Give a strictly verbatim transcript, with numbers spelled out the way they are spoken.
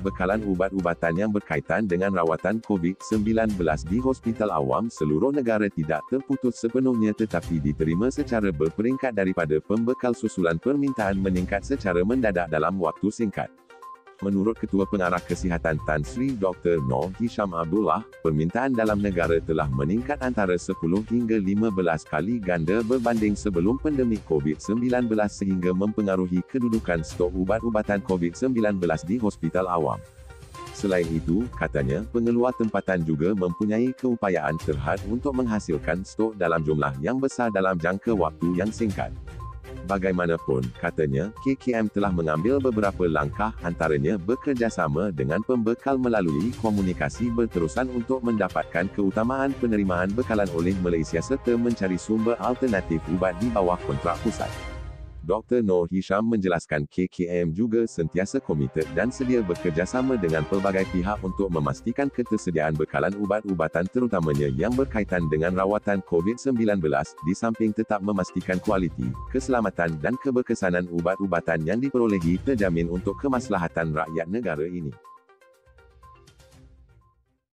bekalan ubat-ubatan yang berkaitan dengan rawatan COVID sembilan belas di hospital awam seluruh negara tidak terputus sepenuhnya tetapi diterima secara berperingkat daripada pembekal susulan permintaan meningkat secara mendadak dalam waktu singkat. Menurut Ketua Pengarah Kesihatan Tan Sri Doktor Noor Hisham Abdullah, permintaan dalam negara telah meningkat antara sepuluh hingga lima belas kali ganda berbanding sebelum pandemik COVID sembilan belas sehingga mempengaruhi kedudukan stok ubat-ubatan COVID sembilan belas di hospital awam. Selain itu, katanya, pengeluar tempatan juga mempunyai keupayaan terhad untuk menghasilkan stok dalam jumlah yang besar dalam jangka waktu yang singkat. Bagaimanapun, katanya, K K M telah mengambil beberapa langkah, antaranya bekerjasama dengan pembekal melalui komunikasi berterusan untuk mendapatkan keutamaan penerimaan bekalan oleh Malaysia serta mencari sumber alternatif ubat di bawah kontrak pusat. Doktor Noor Hisham menjelaskan K K M juga sentiasa komited dan sedia bekerjasama dengan pelbagai pihak untuk memastikan ketersediaan bekalan ubat-ubatan terutamanya yang berkaitan dengan rawatan COVID sembilan belas, di samping tetap memastikan kualiti, keselamatan dan keberkesanan ubat-ubatan yang diperolehi terjamin untuk kemaslahatan rakyat negara ini.